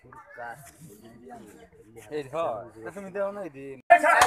এই ধর তুমি দেও না এই দিন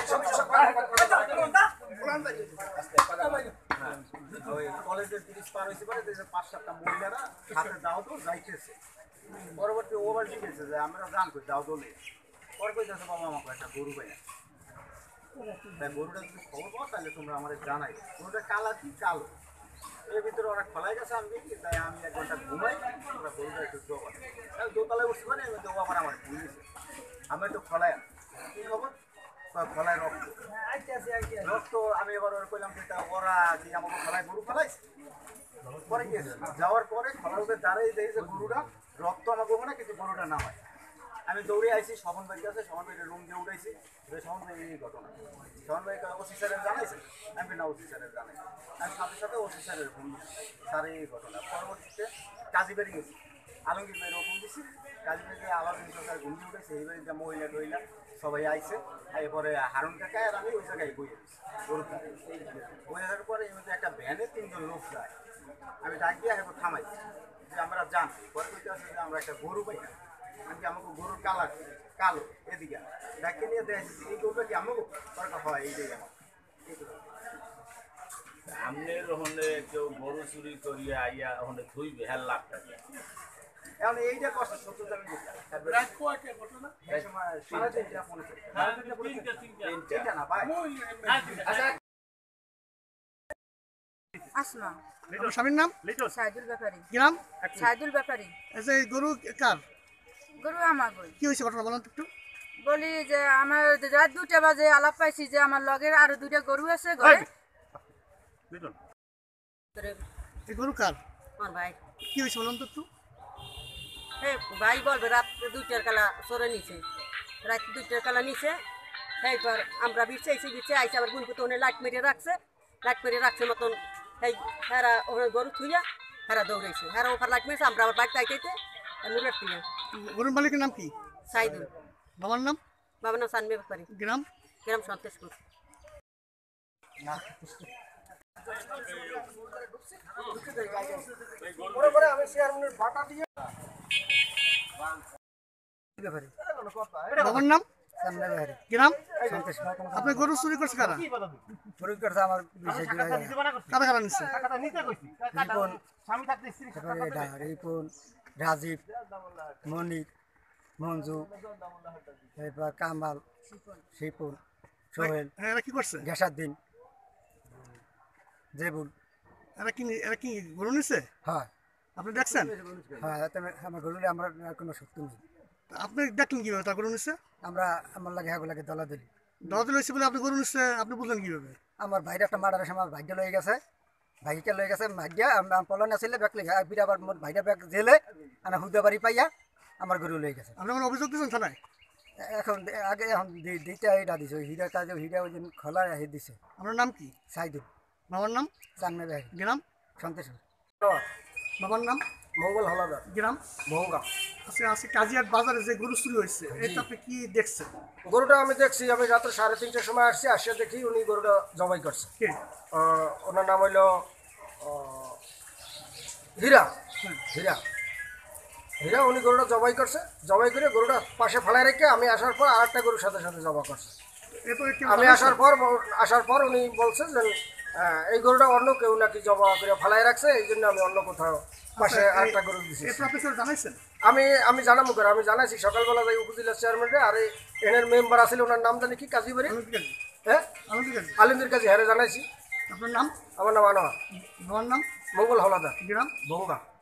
ওই কলেজের 30 পার হইছে পরে 5-7টা মহিলারা হাতে দাও তো যাইতেছে পরবর্তী ওভার দিয়েছে যে আমরা জান কই দাও দলে পরে কইতাছে বাবা আমাকে একটা গরু পাইয়া তাই গরুটা যদি খবর পাও তাহলে তোমরা আমাদের জানাই গরুটা কালা কি কালো এর ভিতরে ওরা খোলাই গেছে আমি দেখি তাই আমি 1 ঘন্টা ঘুমাই ওরা গরুটা একটু জোবা তাই দোতলায় উঠছি মানে আমি দেবো আবার আমার ভুলিয়েছে আমি একটু খোলাই কি খবর খোলায় রক্ত আমি এবার ওরা কইলাম যে ওরা কি আমাকে খোলায় গরু ফেলাইছে পরে গিয়েছে যাওয়ার পরে খোলার উপরে দাঁড়িয়ে দেখি যে গরুটা রক্ত আমাকে ওখানে কিন্তু গরুটা নামায় আমি দৌড়ে আইছি শবন ভাইকে আছে শবন ভাইয়ের রুম দিয়ে উঠাইছি শবন ভাই এই ঘটনা শবন ভাই ওসি স্যারের জানাইছে আমি না ওসি স্যারের জানাই আমি সাথে সাথে ওসি স্যারের ফোন দিচ্ছি স্যার এই ঘটনা পরবর্তীতে কাজী বাড়ি গেছি আলমগীর ভাইয়ের ফোন দিচ্ছি কাজী বাড়িতে আলাদিন সরকার ঘুম দিয়ে উঠেছে এই বাড়িতে মহিলা টহিলা সবাই আইছে এরপরে হারুন কাকা আর আমি ওই জায়গায় বইয়ে দিচ্ছি গরুটা বইয়ে দেওয়ার পরে এর মধ্যে একটা ভ্যানে 3 জন লোক যায় আমি ডাক দিয়ে এখন থামাইছি যে আমরা জান পরে কইতে আছে যে আমরা একটা গরু পাই আমি আমাকে গরুর কালার কালো এদিকে ডাকে নিয়ে দেখছি এই গরুটা কি আমাকে দরকার হয় এইটাই আমার আমনের ওখানে কেউ গরু চুরি করিয়া আইয়া ওখানে থুইবে 1.5 লাখ টাকা এখন এইটা কষ্ট সত্যতা আমি বুঝলাম রাত কয়টা ঘটনা এই সময় 3:30 ফোন তিনটা না ভাই আচ্ছা আসমা আপনার স্বামীর নাম সাইদুল ব্যাপারী কি নাম সাইদুল ব্যাপারী আচ্ছা এই গরু কার গরু আমার গরু কি হয়েছে ঘটনা বলুন তো একটু বলি যে আমার রাত 2টা বাজে আলাপ পাইছি যে আমার লগের আরো 2টা গরু আছে ঘরে এই গরু কার আমার ভাই কি হয়েছে বলুন তো একটু ভাই বলবে রাত 2টার কালা সরে নিছে রাত 2টার কালা নিছে এইবার আমরা বিছে আইসে আবার গুনপুতো লাইট মেরে রাখছে মতন হেরা ওখানে গরু থুইয়া হেরা দৌড়াইছে হেরা ওখানে লাইট মেরেছে আমরা আবার বাড়িতে আইতে মুরের তুলে গরুর মালিকের নাম কি সাইদুল বাবার নাম সানবে ব্যাপারী গ্রাম সন্তোষপুর আমি চেয়ারম্যানের বাটা দিয়ে বাবার নাম গ্রাম আপনি গরু চুরি করছে কারা চুরি করছে আমার কারা কারা নিচ্ছে রিপন রাজীব মনির মঞ্জু এরপর কামাল শিপুন সোহেল এরা কি করছে গ্যাসাদ্দিন জেবুল এরা কি গরু নিচ্ছে হ্যাঁ আপনি দেখছেন হ্যাঁ আমার গরুলে আমরা কোনো শক্তি নেই আপনি দেখলেন কিভাবে তার গরু নিচ্ছে আমরা আমার লাগে হাগুলাকে দলা দিলি লইছে বলে আপনি গরু নিচ্ছে আপনি বুঝলেন কিভাবে আমার ভাইরা একটা মার্ডারের সময় ভাইটা লয়ে গেছে ভাইকে লয়ে গেছে ভাগ্যা আমরা পলন আসলে ব্যাগ লেগে ফিরে আবার মোট ভাইটা ব্যাগ জেলে আনা হুদা বাড়ি পাইয়া আমার গরু লয়ে গেছে আপনি কোনো অভিযোগ দিয়েছেন থানায় এখন আগে এখন দিতে এটা দিছে ওই হীরা কাজে হীরা ওই দিন খোলা রেখে দিছে আপনার নাম কি সাইদুল বাবার নাম চান্মে ভাই গ্রাম সন্তোষপুর বাবার নাম মঙ্গল হলাদার গ্রাম মহঙ্গা আচ্ছা আজকে কাজিয়াট বাজারে যে গরু চুরি হয়েছে এটা আপনি কি দেখছেন গরুটা আমি দেখছি আমি রাত্রে 3:30টার সময় আসছি আসিয়া দেখি উনি গরুটা জবাই করছে কে ওনার নাম হইল হীরা হীরা হীরা উনি গরুটা জবাই করছে জবাই করে গরুটা পাশে ফেলায় রেখে আমি আসার পর আরেকটা গরুর সাথে সাথে জবা করছে আমি আসার পর উনি বলছে যে এই গরুটা অন্য কেউ নাকি জবা করে ফেলায় রাখছে এই জন্য আমি অন্য কোথাও পাশে আরেকটা গরু দিচ্ছি আমি জানাবো করে আমি জানাইছি সকালবেলা যাই উপজেলা চেয়ারম্যানরে আর এনের মেম্বার আসলে ওনার নাম জানি কি কাজী বাড়ি হ্যাঁ আলিমদের কাছে হারে জানাইছি আপনার নাম আমার নাম আনোয়ার আমার নাম মঙ্গল হলাদার গ্রাম বঙ্গা